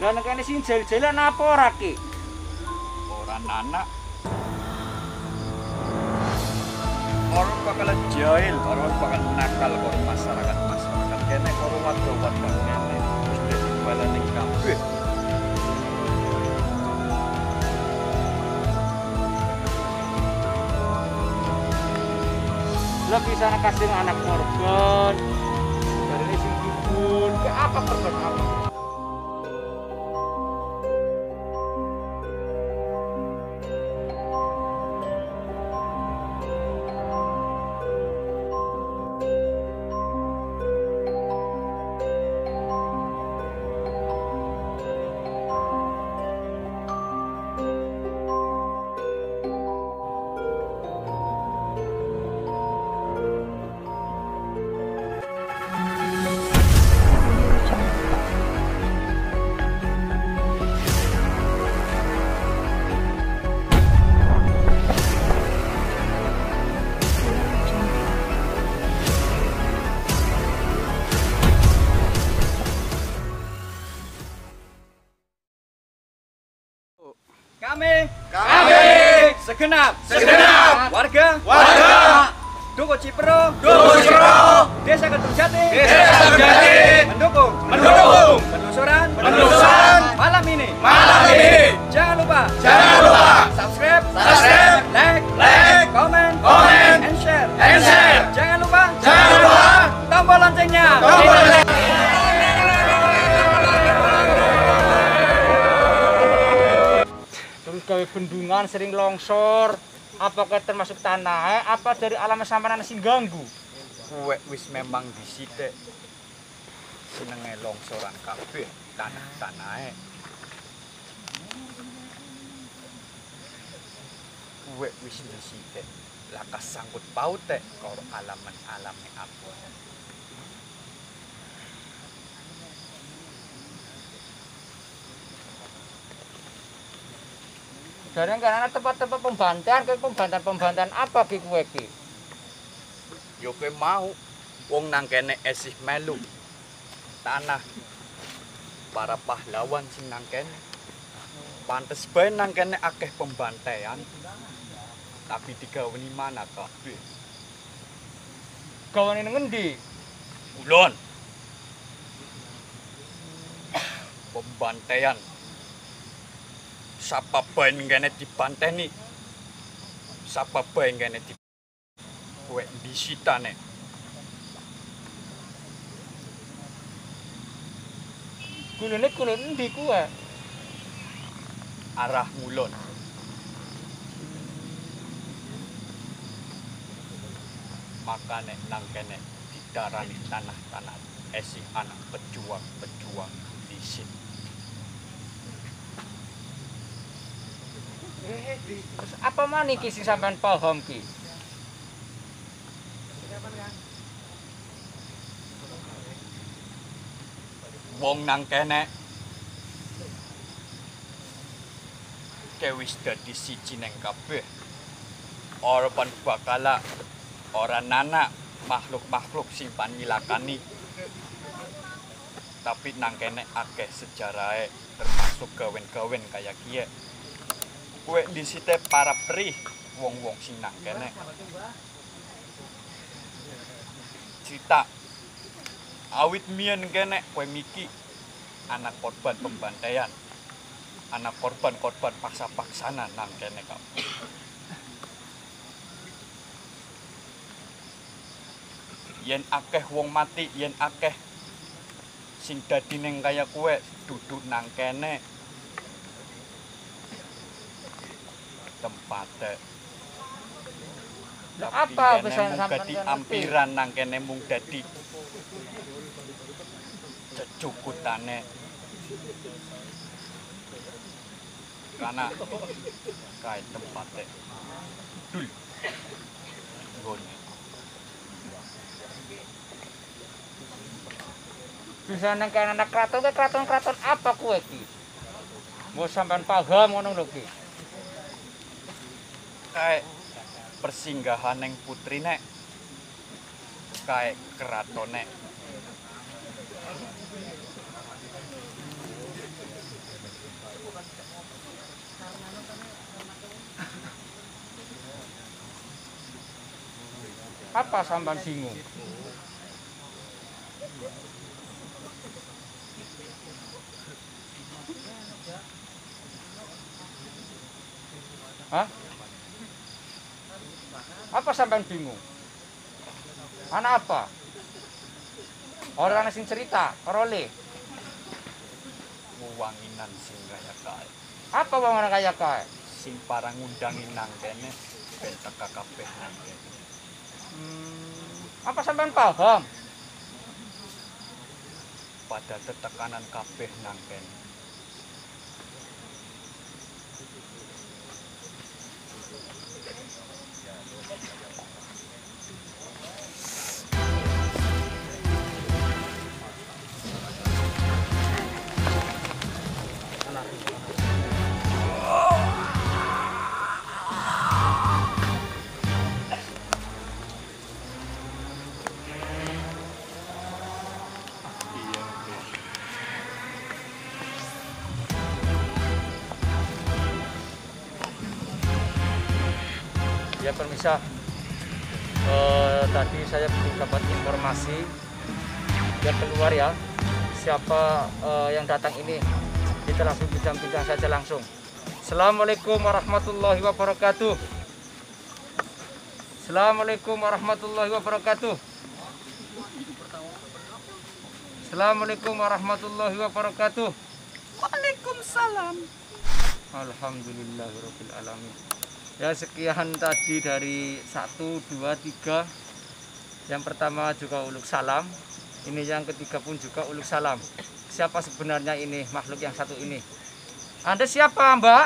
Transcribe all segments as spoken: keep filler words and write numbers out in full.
Lah nek kene sing jel-jelan apa ora ki? Ora anak. Orang bakal jahil, orang bakal nakal karo masyarakat-masyarakat kene karo warga-warga kene. Wis dadi balane kabeh. Lah bisa kasih anak korban. Dari sing dibun, ke apa korban apa? Kami, Kami segenap, segenap warga, warga Duku Cipro, Duku Cipro, Desa Kedungjati, Desa Kedungjati mendukung, mendukung penelusuran, penelusuran malam ini. malam ini. Jangan lupa, Jangan lupa subscribe, subscribe, like, like, comment, comment, and share. and share. Jangan lupa, Jangan lupa tombol loncengnya. tombol lonceng. Terus gawe bendungan sering longsor. Apakah termasuk tanah? Apa dari alam sampeyan sing ganggu? Kuwe wis memang disithik. Senenge longsoran kabeh tanah-tanahe. Kuwe wis disithik. Lakas sangkut paute karo alaman-alame apa. Jarang kan ana tempat-tempat pembantan, kayak pembantan-pembantan apa ki kowe ki? Yo kowe mau wong nang kene esih melu tanah para pahlawan sing nang kene. Pantes bae nang kene akeh pembantaian. Tapi digaweni mana kabeh? Gawane nang ngendi? Ulun. Pembantaian. Sapa bae ngene dipanteni. Sapa bae ngene di kowe disitane. Kulune kulun endi kuwe? Arah ngulon. Makane nang kene didarani tanah-tanah esih anak pejuang-pejuang disit. Terus apa maneh ki sing sampean paham ki? Wong nang kene kewis dadi siji neng kabeh. Ora pan bakala ora nana makhluk-makhluk sing panilakani. Tapi nang kene akeh sejarahe termasuk gawen-gawen kaya kiye. Kowe disite para perih wong-wong sing nang kene. Cita awit mien kene kowe miki anak korban pembantaian. Anak korban-korban paksa-paksana nang kene kau. Yen akeh wong mati, yen akeh sing dadi ning kaya kowe duduk nang kene. Tempate. Lah apa pesan sampeyan dadi ampiran nang kene mung dadi cecukutane. Karena kae tempate. Dul. Ngene. Bisa nang kene anak kraton, kraton-kraton apa kowe ki? Mau sampean paham ngono lho ki. Kae persinggahan neng putrine. Kae keratone. Apa sampean bingung? Hah? Apa sampean bingung? Anak apa? Orang sing cerita, korole. Wanginan sing kaya kae. Apa wong kaya kae? Sing parang ngundangi nang kene ben teka kabeh nang kene. Hmm, apa sampean paham? Pada tetekanan kabeh nang kene. Ya permisa, eh, tadi saya belum dapat informasi yang keluar ya, siapa eh, yang datang ini. Kita langsung bincang-bincang saja langsung. Assalamualaikum warahmatullahi wabarakatuh. Assalamualaikum warahmatullahi wabarakatuh. Assalamualaikum warahmatullahi wabarakatuh. Waalaikumsalam. Alhamdulillahirabbil alamin. Ya, sekian tadi dari satu, dua, tiga. Yang pertama juga uluk salam. Ini yang ketiga pun juga uluk salam. Siapa sebenarnya ini makhluk yang satu ini? Anda siapa, Mbak?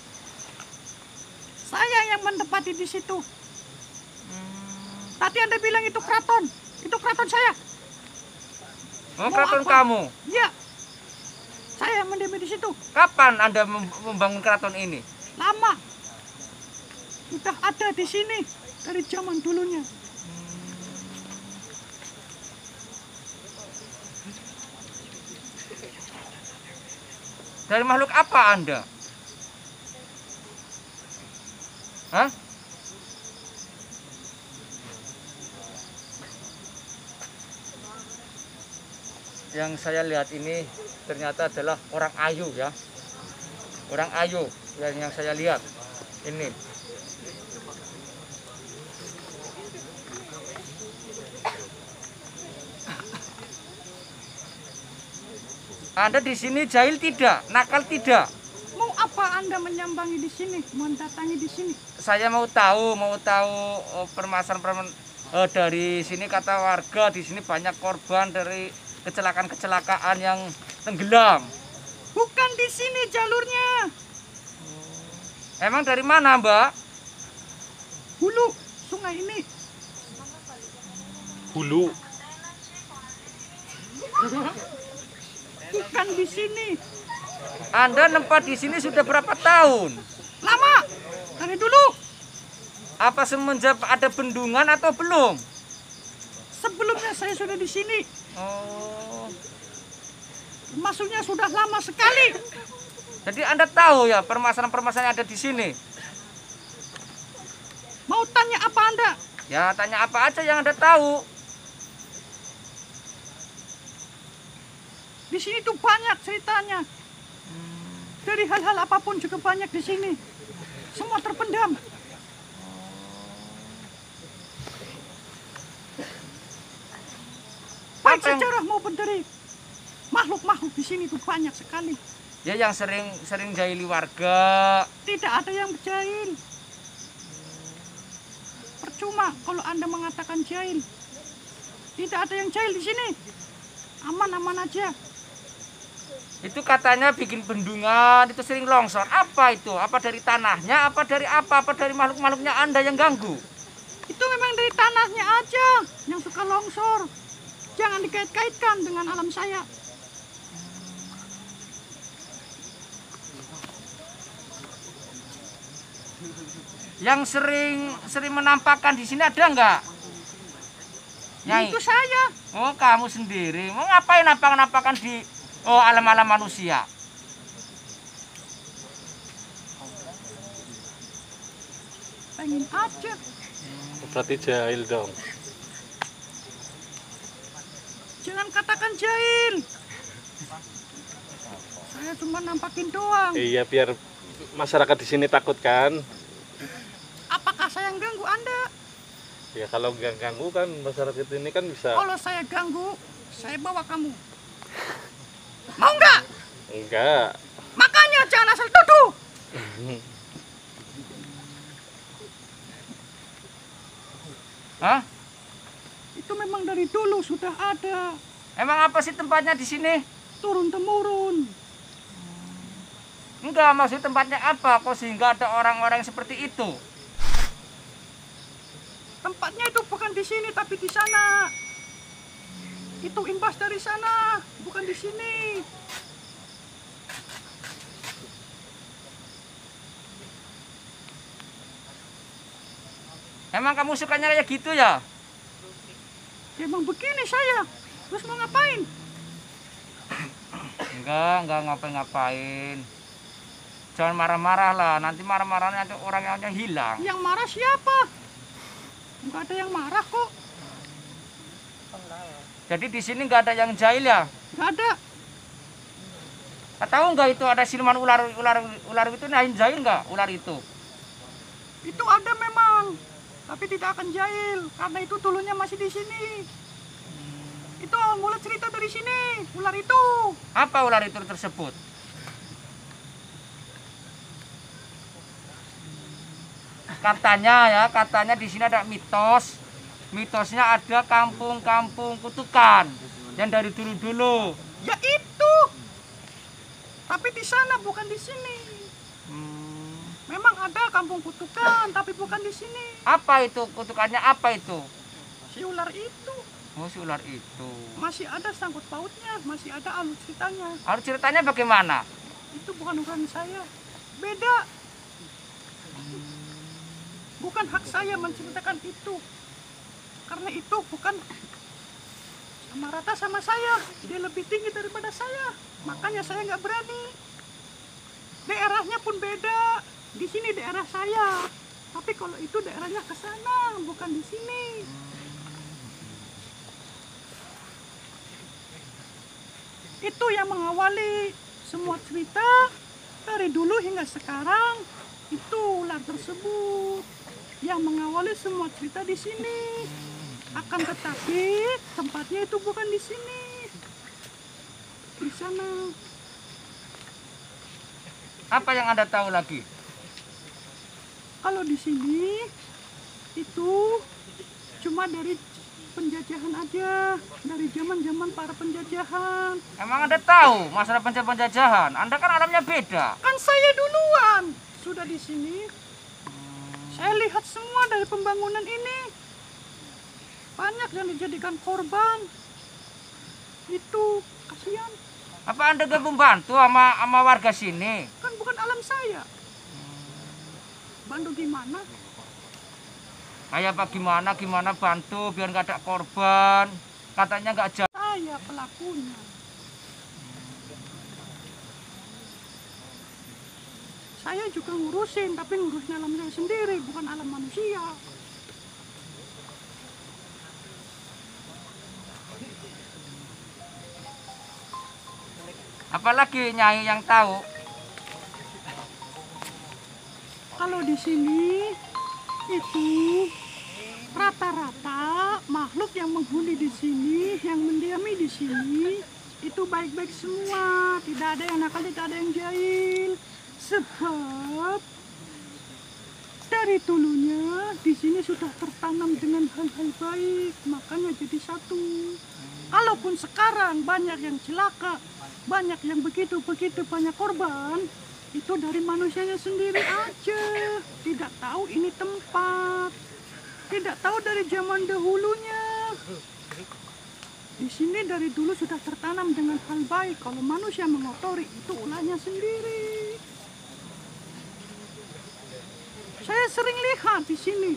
Saya yang menempati di situ. Hmm. Tadi Anda bilang itu keraton. Itu keraton saya. Oh, Mau keraton apa? kamu. Iya. Saya yang mendemi di situ. Kapan Anda mem- membangun keraton ini? Lama. Sudah ada di sini dari zaman dulunya. Dari makhluk apa Anda? Hah? Yang saya lihat ini ternyata adalah orang ayu ya. Orang ayu yang, yang saya lihat ini. Anda di sini jahil tidak? Nakal tidak? Mau apa Anda menyambangi di sini? Mendatangi di sini? Saya mau tahu, mau tahu oh, permasalahan oh, dari sini kata warga di sini banyak korban dari kecelakaan-kecelakaan yang tenggelam. Bukan di sini jalurnya. Emang dari mana, Mbak? Hulu sungai ini. Hulu. Bukan di sini. Anda nempat di sini sudah berapa tahun? Lama. Dari dulu. Apa semenjak ada bendungan atau belum? Sebelumnya saya sudah di sini. Oh, Masuknya sudah lama sekali. jadi Anda tahu ya permasalahan-permasalahan yang ada di sini? Mau tanya apa Anda? Ya, tanya apa aja yang Anda tahu. Di sini tuh banyak ceritanya. Dari hal-hal apapun juga banyak di sini. Semua terpendam. Baik Apa yang- sejarah maupun dari makhluk-makhluk di sini tuh banyak sekali. Ya, yang sering sering jahili warga. Tidak ada yang jahil. Percuma kalau Anda mengatakan jahil. Tidak ada yang jahil di sini. Aman-aman aja. Itu katanya bikin bendungan, itu sering longsor. Apa itu? Apa dari tanahnya? Apa dari apa? Apa dari makhluk-makhluknya Anda yang ganggu? Itu memang dari tanahnya aja yang suka longsor. Jangan dikait-kaitkan dengan alam saya. Yang sering sering menampakkan di sini ada nggak? Nyai. Itu saya. Oh, kamu sendiri. Mau ngapain nampak-nampakan di oh alam-alam manusia? Pengen aja. Berarti jahil dong. Jangan katakan jahil. Saya cuma nampakin doang. Iya, biar masyarakat di sini takut kan. Apakah saya yang ganggu Anda? Ya kalau nggak ganggu kan masyarakat ini kan bisa. Kalau saya ganggu, saya bawa kamu. Mau nggak? Enggak. Makanya jangan asal tuduh. Hah? Itu memang dari dulu sudah ada. Emang apa sih tempatnya di sini? Turun temurun. Enggak, maksud tempatnya apa? Kok sehingga ada orang-orang seperti itu? Tempatnya itu bukan di sini tapi di sana. Itu imbas dari sana, bukan di sini. Emang kamu sukanya kayak gitu ya? Emang begini saya. Terus mau ngapain? Enggak, enggak ngapain-ngapain. Jangan marah-marah lah, nanti marah-marahnya nanti orang yang hilang. Yang marah siapa? Enggak ada yang marah kok. Jadi di sini nggak ada yang jahil ya? Enggak ada. Tahu nggak itu ada siluman ular, ular, ular itu nahin jahil nggak? Ular itu? Itu ada memang. Tapi tidak akan jahil karena itu dulunya masih di sini. Itu awal mula cerita dari sini, ular itu. Apa ular itu tersebut? Katanya ya, katanya di sini ada mitos. Mitosnya ada kampung-kampung kutukan yang dari dulu-dulu. Ya itu. Tapi di sana bukan di sini. Hmm, Memang ada kampung kutukan, tapi bukan di sini. apa itu kutukannya? Apa itu? Si ular itu Oh, si ular itu. masih ada sangkut pautnya, masih ada alur ceritanya. Harus ceritanya bagaimana? Itu bukan urusan saya. Beda. Bukan hak saya menceritakan itu. Karena itu bukan sama rata sama saya. Dia lebih tinggi daripada saya. Makanya saya nggak berani. Daerahnya pun beda. Di sini daerah saya. Tapi kalau itu daerahnya ke sana, bukan di sini. Itu yang mengawali semua cerita dari dulu hingga sekarang. Itu ular tersebut yang mengawali semua cerita di sini. Akan tetapi tempatnya itu bukan di sini, di sana. Apa yang Anda tahu lagi? Kalau di sini itu cuma dari penjajahan aja, dari zaman-zaman para penjajahan. Emang Anda tahu masalah penjajahan? Anda kan alamnya beda. Kan saya duluan sudah di sini. Saya lihat semua dari pembangunan ini. Banyak yang dijadikan korban. Itu kasihan. Apa Anda gak membantu sama, sama warga sini? Kan bukan alam saya. Bantu gimana? Kayak apa gimana, gimana bantu biar nggak ada korban. Katanya nggak jauh. Saya pelakunya. Saya juga ngurusin, tapi ngurusnya alam saya sendiri, bukan alam manusia. Apalagi Nyai yang tahu? Kalau di sini itu rata-rata makhluk yang menghuni di sini, yang mendiami di sini itu baik-baik semua, tidak ada yang nakal, tidak ada yang jahil. Sebab dari dulunya di sini sudah tertanam dengan hal-hal baik, makanya jadi satu. Kalaupun sekarang banyak yang celaka, banyak yang begitu-begitu banyak korban, itu dari manusianya sendiri aja. Tidak tahu ini tempat, tidak tahu dari zaman dahulunya. Di sini dari dulu sudah tertanam dengan hal baik. Kalau manusia mengotori, itu ulahnya sendiri. Saya sering lihat di sini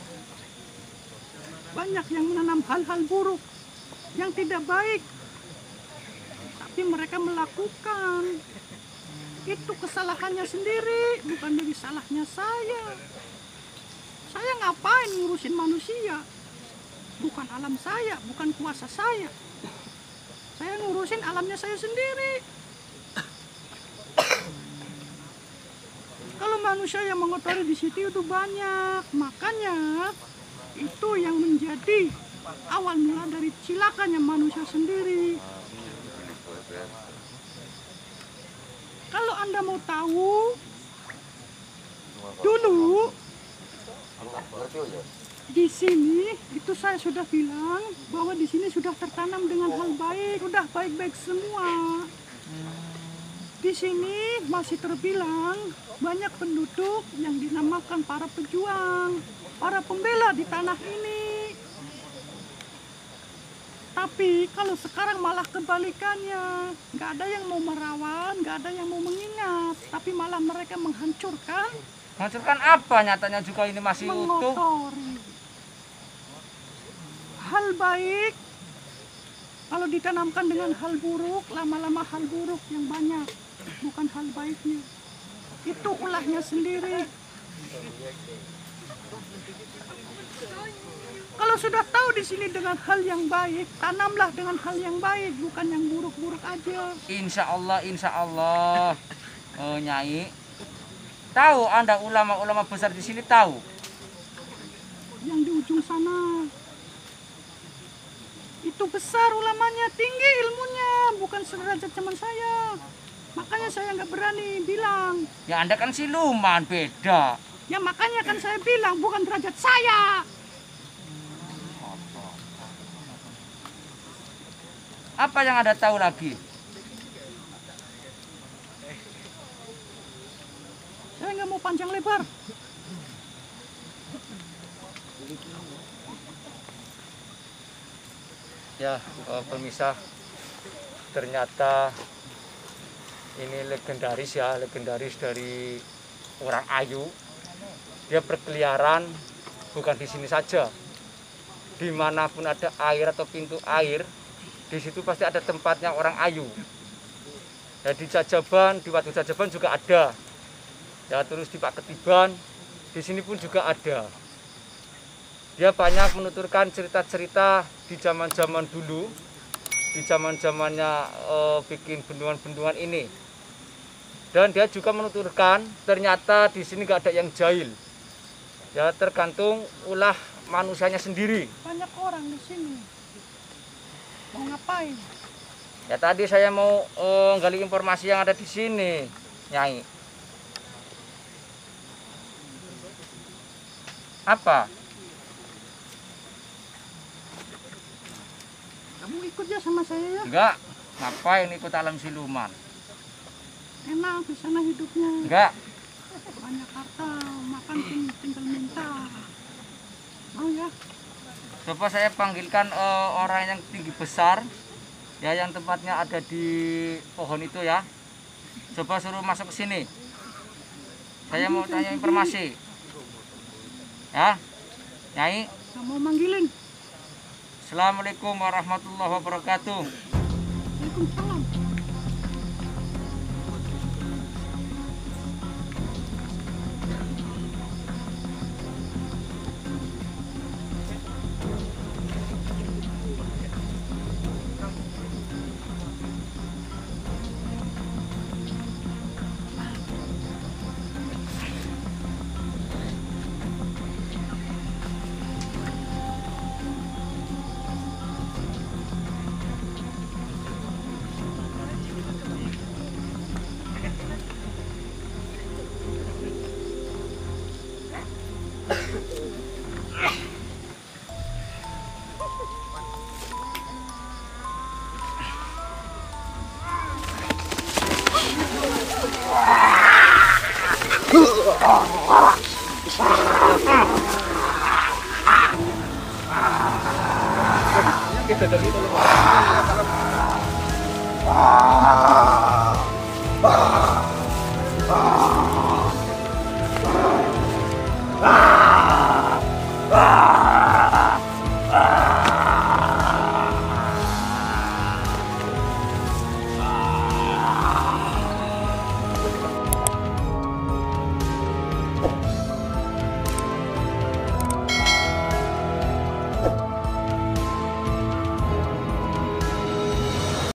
banyak yang menanam hal-hal buruk yang tidak baik, tapi mereka melakukan. Itu kesalahannya sendiri, bukan dari salahnya saya. Saya ngapain ngurusin manusia? Bukan alam saya, bukan kuasa saya. Saya ngurusin alamnya saya sendiri. Kalau manusia yang mengotori di situ itu banyak, makanya itu yang menjadi awal mula dari cilakanya manusia sendiri. Kalau Anda mau tahu, dulu di sini itu saya sudah bilang bahwa di sini sudah tertanam dengan hal baik, udah baik-baik semua. Di sini masih terbilang banyak penduduk yang dinamakan para pejuang, para pembela di tanah ini. Tapi kalau sekarang malah kebalikannya, nggak ada yang mau merawan, nggak ada yang mau mengingat, tapi malah mereka menghancurkan. Menghancurkan apa? Nyatanya juga ini masih utuh. Mengotori. Hal baik, kalau ditanamkan dengan hal buruk, lama-lama hal buruk yang banyak, bukan hal baiknya. Itu ulahnya sendiri. Kalau sudah tahu di sini dengan hal yang baik, tanamlah dengan hal yang baik, bukan yang buruk-buruk aja. Insya Allah, insya Allah, oh, Nyai. Tahu Anda ulama-ulama besar di sini tahu? Yang di ujung sana. Itu besar ulamanya, tinggi ilmunya, bukan sederajat zaman saya. Makanya saya nggak berani bilang. Ya Anda kan siluman, beda. Ya makanya kan saya bilang, bukan derajat saya. Apa yang Anda tahu lagi? Saya nggak mau panjang lebar. Ya, eh, pemirsa, ternyata ini legendaris ya, legendaris dari orang Ayu. Dia berkeliaran bukan di sini saja. Dimanapun ada air atau pintu air, di situ pasti ada tempatnya orang Ayu. Ya, di Jajaban, di Watu Jajaban juga ada. Ya, terus di Pak Ketiban, di sini pun juga ada. Dia banyak menuturkan cerita-cerita di zaman-zaman dulu, di zaman-zamannya e, bikin bendungan-bendungan ini. Dan dia juga menuturkan ternyata di sini nggak ada yang jahil. Ya, tergantung ulah manusianya sendiri. Banyak orang di sini. Mau ngapain? Ya tadi saya mau e, gali informasi yang ada di sini, Nyai. Apa? Kamu ikut ya sama saya ya? Enggak. Ngapain ikut alam siluman? Enak di sana hidupnya. Enggak. Banyak harta, makan ting- tinggal minta. Mau ya? Coba saya panggilkan eh, orang yang tinggi besar, ya yang tempatnya ada di pohon itu ya. Coba suruh masuk ke sini. Saya mau tanya informasi. Ya, Nyai. Nggak mau manggilin. Assalamualaikum warahmatullahi wabarakatuh. Waalaikumsalam. Kita dari